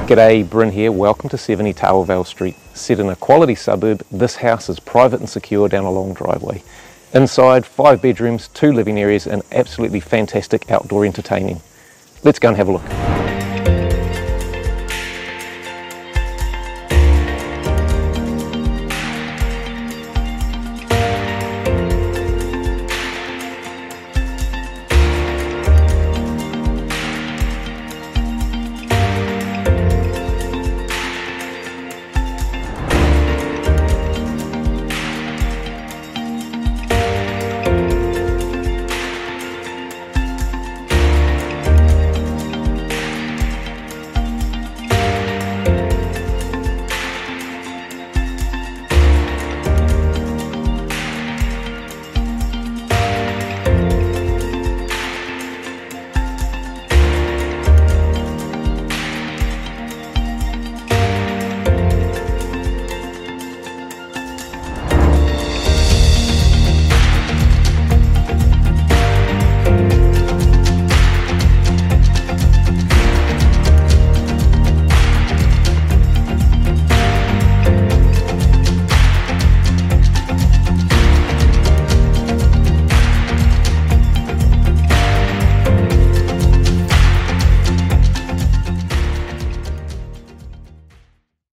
G'day, Bryn here. Welcome to 70 Tawavale Street. Set in a quality suburb, this house is private and secure down a long driveway. Inside, 5 bedrooms, 2 living areas and absolutely fantastic outdoor entertaining. Let's go and have a look.